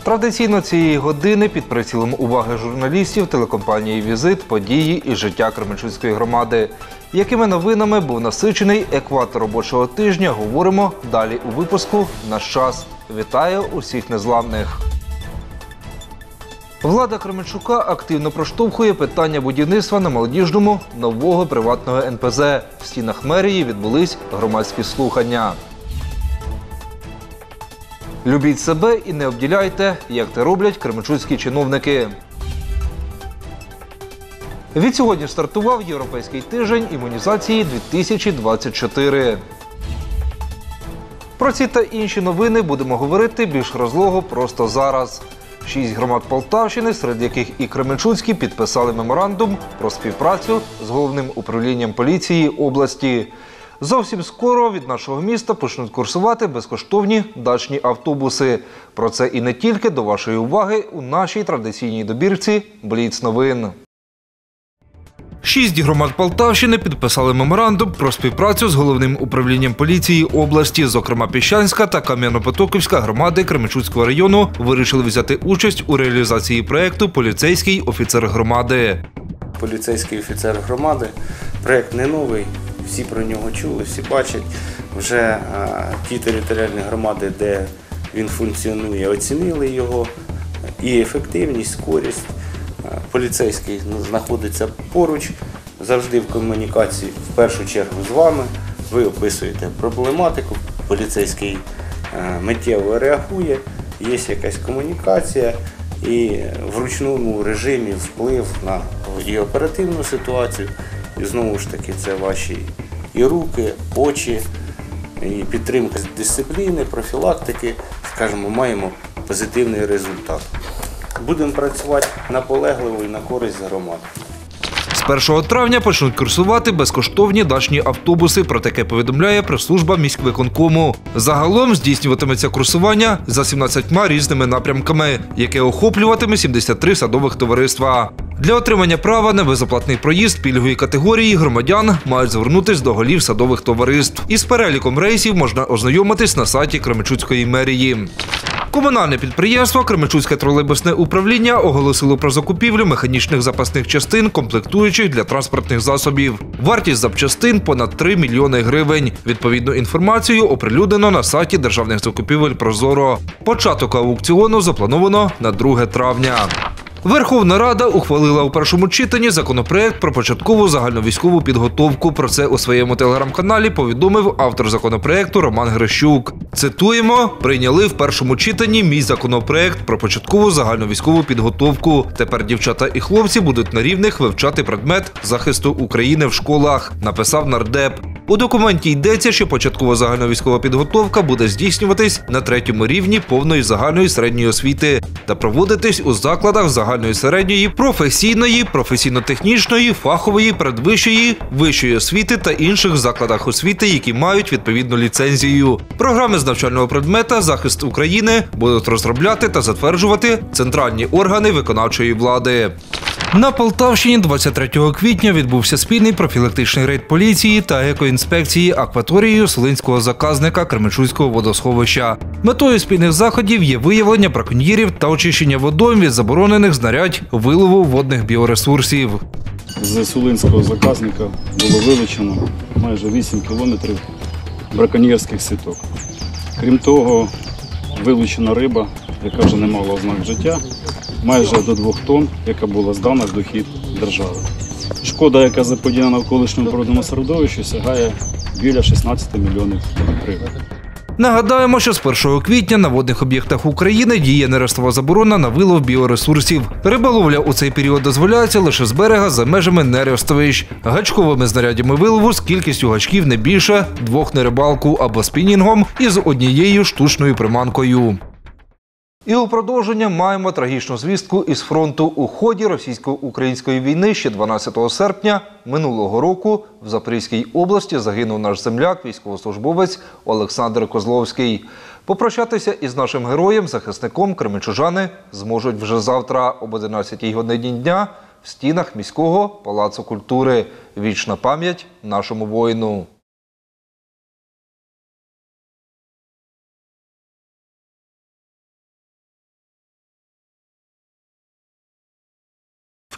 Традиційно цієї години під прицілом уваги журналістів телекомпанії «Візит» події і життя Кременчуцької громади. Якими новинами був насичений екватор робочого тижня, говоримо далі у випуску «Наш час». Вітаю усіх незламних! Влада Кременчука активно проштовхує питання будівництва на Молодіжному нового приватного НПЗ. В стінах мерії відбулись громадські слухання. Любіть себе і не обділяйте, як це роблять кременчуцькі чиновники. Відсьогодні стартував Європейський тиждень імунізації 2024. Про ці та інші новини будемо говорити більш розлого просто зараз. 6 громад Полтавщини, серед яких і Кременчуцькі, підписали меморандум про співпрацю з Головним управлінням поліції області. Зовсім скоро від нашого міста почнуть курсувати безкоштовні дачні автобуси. Про це і не тільки до вашої уваги у нашій традиційній добірці «Бліц новин». 6 громад Полтавщини підписали меморандум про співпрацю з Головним управлінням поліції області. Зокрема, Піщанська та Кам'яно-Потоківська громади Кременчуцького району вирішили взяти участь у реалізації проєкту «Поліцейський офіцер громади». Поліцейський офіцер громади – проєкт не новий, всі про нього чули, всі бачать. Вже ті територіальні громади, де він функціонує, оцінили його і ефективність, скорість. Поліцейський знаходиться поруч, завжди в комунікації, в першу чергу з вами. Ви описуєте проблематику, поліцейський миттєво реагує, є якась комунікація і в ручному режимі вплив на і оперативну ситуацію. І знову ж таки це ваші і руки, очі, і підтримка дисципліни, профілактики. Скажімо, маємо позитивний результат. Будемо працювати наполегливо і на користь громад. З 1 травня почнуть курсувати безкоштовні дачні автобуси. Про таке повідомляє прес-служба міськвиконкому. Загалом здійснюватиметься курсування за 17 різними напрямками, яке охоплюватиме 73 садових товариства. Для отримання права на безоплатний проїзд пільгової категорії громадян мають звернутися до голів садових товариств. Із переліком рейсів можна ознайомитись на сайті Кременчуцької мерії. Комунальне підприємство «Кременчуцьке тролейбусне управління» оголосило про закупівлю механічних запасних частин, комплектуючих для транспортних засобів. Вартість запчастин – понад 3 мільйони гривень. Відповідну інформацію оприлюднено на сайті Державних закупівель «Прозоро». Початок аукціону заплановано на 2 травня. Верховна Рада ухвалила у першому читанні законопроект про початкову загальновійськову підготовку. Про це у своєму телеграм-каналі повідомив автор законопроекту Роман Грищук. Цитуємо: «Прийняли в першому читанні мій законопроект про початкову загальновійськову підготовку. Тепер дівчата і хлопці будуть на рівних вивчати предмет захисту України в школах», написав нардеп. У документі йдеться, що початкова загальновійськова підготовка буде здійснюватись на 3-му рівні повної загальної середньої освіти та проводитись у закладах загальної середньої, професійної, професійно-технічної, фахової, передвищої, вищої освіти та інших закладах освіти, які мають відповідну ліцензію. Програми з навчального предмета «Захист України» будуть розробляти та затверджувати центральні органи виконавчої влади. На Полтавщині 23 квітня відбувся спільний профілактичний рейд поліції та екоінспекції акваторією Солинського заказника Кременчуцького водосховища. Метою спільних заходів є виявлення браконьєрів та очищення водойм від заборонених знарядь вилову водних біоресурсів. З Солинського заказника було вилучено майже 8 кілометрів браконьєрських сіток. Крім того, вилучена риба, яка вже не мала ознак життя, майже до 2 тонн, яка була здана в дохід держави. Шкода, яка заподіяна навколишньому природному середовищу, сягає біля 16 мільйонів гривень. Нагадаємо, що з 1 квітня на водних об'єктах України діє нерестова заборона на вилов біоресурсів. Риболовля у цей період дозволяється лише з берега за межами нерестовищ. Гачковими знарядями вилову з кількістю гачків не більше 2 на рибалку або спінінгом із однією штучною приманкою. І у продовження маємо трагічну звістку із фронту. У ході російсько-української війни ще 12 серпня минулого року в Запорізькій області загинув наш земляк, військовослужбовець Олександр Козловський. Попрощатися із нашим героєм-захисником кременчужани зможуть вже завтра об 11-й годині дня в стінах міського палацу культури. Вічна пам'ять нашому воїну.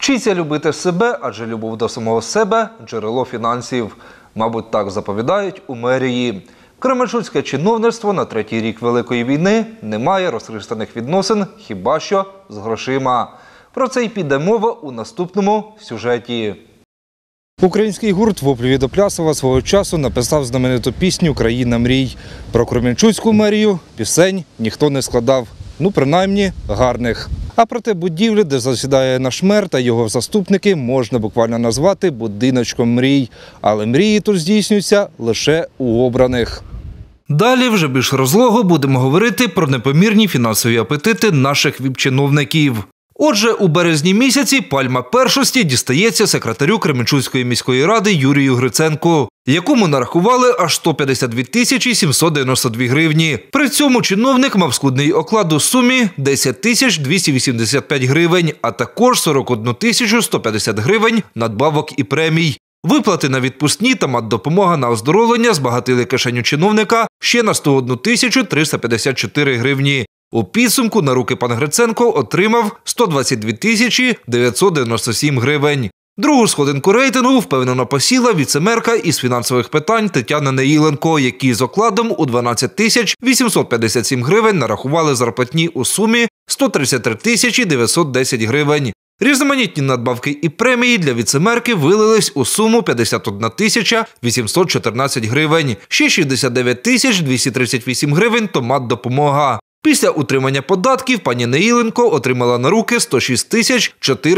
Вчіться любити себе, адже любов до самого себе – джерело фінансів. Мабуть, так заповідають у мерії. Кременчуцьке чиновництво на третій рік Великої війни не має розхристаних відносин, хіба що з грошима. Про це й піде мова у наступному сюжеті. Український гурт «Воплі від Оплясова» свого часу написав знамениту пісню «Країна мрій». Про Кременчуцьку мерію пісень ніхто не складав. Ну, принаймні, гарних. А проте будівлю, де засідає наш мер та його заступники, можна буквально назвати будиночком мрій. Але мрії тут здійснюються лише у обраних. Далі вже більш розлого будемо говорити про непомірні фінансові апетити наших віп-чиновників. Отже, у березні місяці пальма першості дістається секретарю Кременчуцької міської ради Юрію Гриценку, якому нарахували аж 152 тисячі 792 гривні. При цьому чиновник мав скудний оклад у сумі 10 тисяч 285 гривень, а також 41 тисячу 150 гривень надбавок і премій. Виплати на відпускні та матдопомога на оздоровлення збагатили кишеню чиновника ще на 101 тисячу 354 гривні. У підсумку на руки пан Гриценко отримав 122 тисячі 997 гривень. Другу сходинку рейтингу впевнено посіла віцемерка із фінансових питань Тетяна Неїленко, які з окладом у 12 тисяч 857 гривень нарахували зарплатні у сумі 133 тисячі 910 гривень. Різноманітні надбавки і премії для віцемерки вилились у суму 51 тисяча 814 гривень. Ще 69 тисяч 238 гривень – то матдопомога. Після утримання податків пані Неїленко отримала на руки 106 тисяч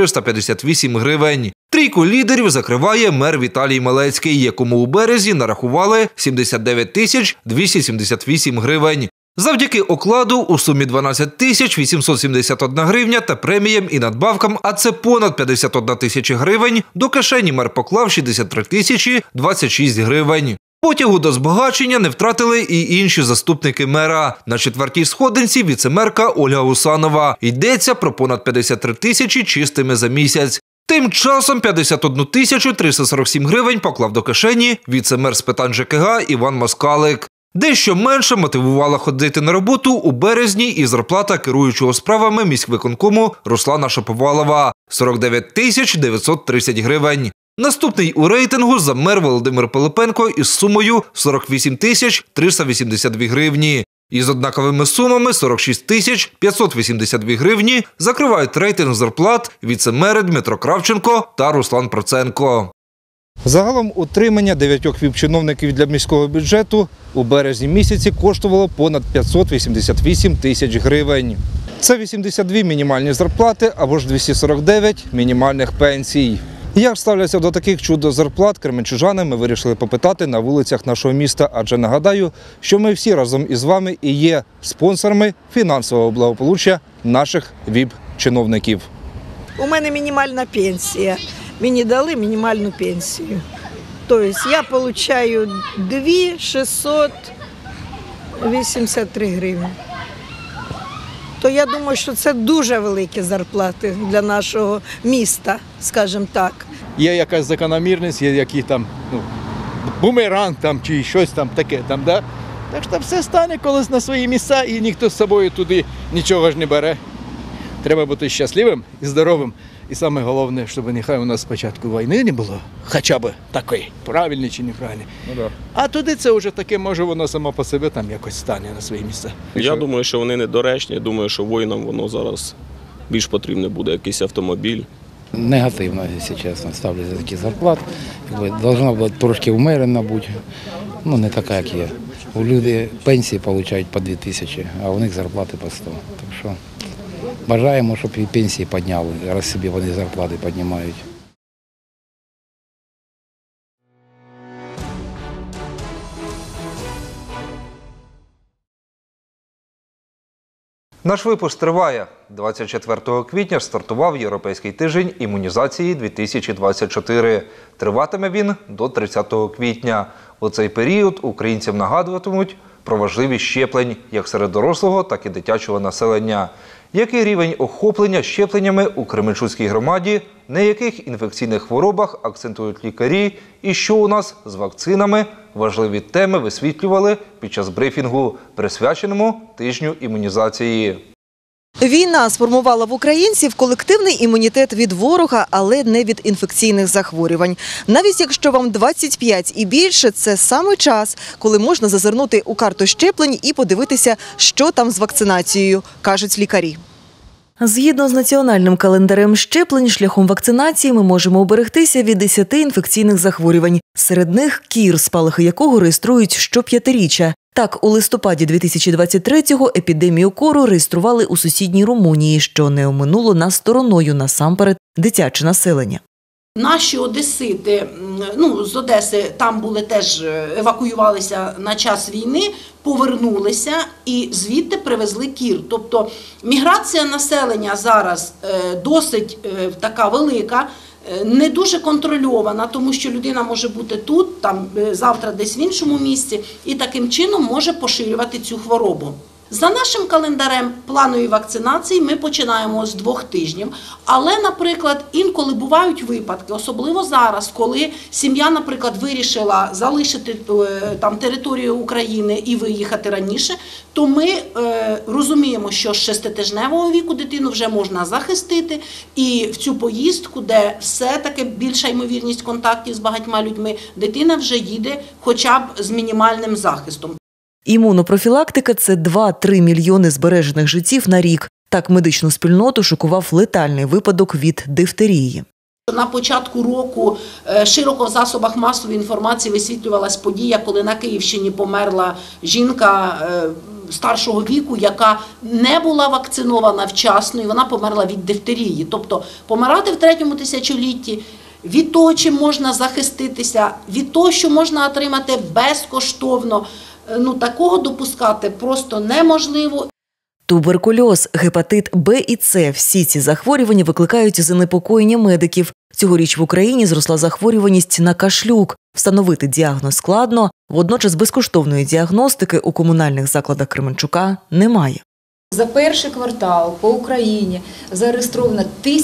458 гривень. Трійку лідерів закриває мер Віталій Малецький, якому у березні нарахували 79 тисяч 278 гривень. Завдяки окладу у сумі 12 тисяч 871 гривня та преміям і надбавкам, а це понад 51 тисяча гривень, до кишені мер поклав 63 тисячі 26 гривень. Потягу до збагачення не втратили і інші заступники мера. На четвертій сходинці віцемерка Ольга Усанова. Йдеться про понад 53 тисячі чистими за місяць. Тим часом 51 тисячу 347 гривень поклав до кишені віцемер з питань ЖКГ Іван Москалик. Дещо менше мотивувала ходити на роботу у березні і зарплата керуючого справами міськвиконкому Руслана Шаповалова – 49 тисяч 930 гривень. Наступний у рейтингу замер Володимир Пилипенко із сумою 48 тисяч 382 гривні. Із однаковими сумами 46 тисяч 582 гривні закривають рейтинг зарплат віцемери Дмитро Кравченко та Руслан Проценко. Загалом утримання 9 віп-чиновників для міського бюджету у березні місяці коштувало понад 588 тисяч гривень. Це 82 мінімальні зарплати або ж 249 мінімальних пенсій. Як ставляться до таких чудо-зарплат кременчужани, ми вирішили попитати на вулицях нашого міста, адже нагадаю, що ми всі разом із вами і є спонсорами фінансового благополуччя наших віп-чиновників. У мене мінімальна пенсія. Мені дали мінімальну пенсію. Тобто я отримую 2683 гривні. То я думаю, що це дуже великі зарплати для нашого міста, скажімо так. Є якась закономірність, є який там бумеранг там, чи щось там таке. Да? Так що все стане колись на свої місця і ніхто з собою туди нічого ж не бере. Треба бути щасливим і здоровим. І саме головне, щоб нехай у нас спочатку війни не було, хоча б такої, правильний чи неправильний. А туди це вже таке, може воно само по себе там якось стане на свої місця. Я думаю, що вони недоречні, думаю, що воїнам воно зараз більш потрібне буде, якийсь автомобіль. Негативно, якщо чесно, ставлю за такі зарплати. Должна бути трошки умерена бути, ну не така, як є. У людей пенсії отримують по 2 тисячі, а у них зарплати по 100. Так що бажаємо, щоб і пенсії підняли, раз собі вони зарплати піднімають. Наш випуск триває. 24 квітня стартував Європейський тиждень імунізації 2024. Триватиме він до 30 квітня. У цей період українцям нагадуватимуть про важливість щеплень як серед дорослого, так і дитячого населення. Який рівень охоплення щепленнями у Кременчуцькій громаді, на яких інфекційних хворобах акцентують лікарі і що у нас з вакцинами – важливі теми висвітлювали під час брифінгу, присвяченому тижню імунізації. Війна сформувала в українців колективний імунітет від ворога, але не від інфекційних захворювань. Навіть якщо вам 25 і більше, це саме час, коли можна зазирнути у карту щеплень і подивитися, що там з вакцинацією, кажуть лікарі. Згідно з національним календарем щеплень, шляхом вакцинації ми можемо уберегтися від 10 інфекційних захворювань. Серед них кір, спалахи якого реєструють щоп'ятиріччя. Так, у листопаді 2023-го епідемію кору реєстрували у сусідній Румунії, що не оминуло нас стороною насамперед дитяче населення. Наші одесити, з Одеси, там були теж, евакуювалися на час війни, повернулися і звідти привезли кір. Тобто міграція населення зараз досить така велика, не дуже контрольована, тому що людина може бути тут, там завтра десь в іншому місці, і таким чином може поширювати цю хворобу. За нашим календарем планової вакцинації ми починаємо з 2 тижнів, але, наприклад, інколи бувають випадки, особливо зараз, коли сім'я, наприклад, вирішила залишити там територію України і виїхати раніше, то ми розуміємо, що з 6-тижневого віку дитину вже можна захистити, і в цю поїздку, де все-таки більша ймовірність контактів з багатьма людьми, дитина вже їде хоча б з мінімальним захистом. Імунопрофілактика – це 2-3 мільйони збережених життів на рік. Так медичну спільноту шокував летальний випадок від дифтерії. На початку року широко в засобах масової інформації висвітлювалась подія, коли на Київщині померла жінка старшого віку, яка не була вакцинована вчасно, і вона померла від дифтерії. Тобто помирати в 3-му тисячолітті від того, чим можна захиститися, від того, що можна отримати безкоштовно, такого допускати просто неможливо. Туберкульоз, гепатит Б і С – всі ці захворювання викликають занепокоєння медиків. Цьогоріч в Україні зросла захворюваність на кашлюк. Встановити діагноз складно, водночас безкоштовної діагностики у комунальних закладах Кременчука немає. За перший квартал по Україні зареєстровано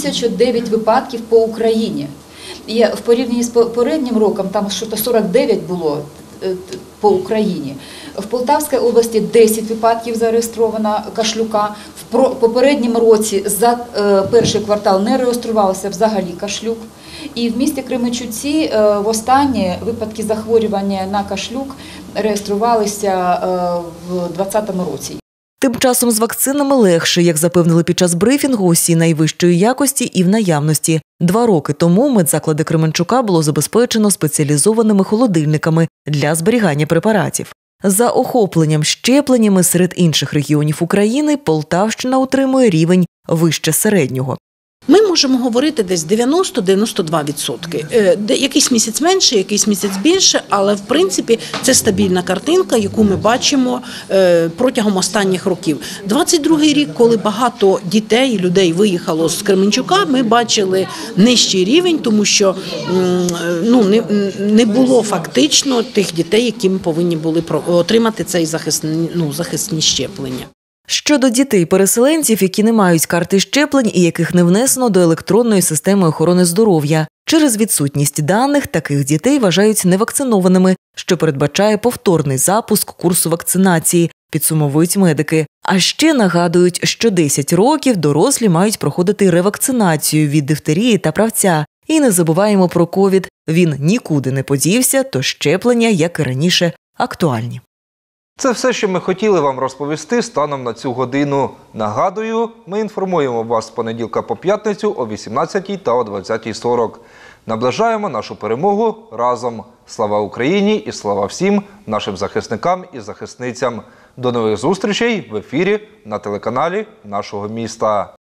1009 випадків по Україні. І в порівнянні з попереднім роком там щось 49 було по Україні. В Полтавській області 10 випадків зареєстровано кашлюка. В попередньому році за перший квартал не реєструвався взагалі кашлюк. І в місті Кременчуці востаннє випадки захворювання на кашлюк реєструвалися в 2020 році. Тим часом з вакцинами легше, як запевнили під час брифінгу, усі найвищої якості і в наявності. 2 роки тому медзаклади Кременчука було забезпечено спеціалізованими холодильниками для зберігання препаратів. За охопленням щепленнями серед інших регіонів України Полтавщина утримує рівень вище середнього. Ми можемо говорити десь 90-92%. Якийсь місяць менше, якийсь місяць більше, але в принципі це стабільна картинка, яку ми бачимо протягом останніх років. 22-й рік, коли багато дітей і людей виїхало з Кременчука, ми бачили нижчий рівень, тому що не було фактично тих дітей, які ми повинні були отримати цей захисні щеплення. Щодо дітей-переселенців, які не мають карти щеплень і яких не внесено до електронної системи охорони здоров'я. Через відсутність даних таких дітей вважають невакцинованими, що передбачає повторний запуск курсу вакцинації, підсумовують медики. А ще нагадують, що 10 років дорослі мають проходити ревакцинацію від дифтерії та правця. І не забуваємо про ковід. Він нікуди не подівся, то щеплення, як і раніше, актуальні. Це все, що ми хотіли вам розповісти станом на цю годину. Нагадую, ми інформуємо вас з понеділка по п'ятницю о 18 та о 20:40. Наближаємо нашу перемогу разом. Слава Україні і слава всім нашим захисникам і захисницям. До нових зустрічей в ефірі на телеканалі нашого міста.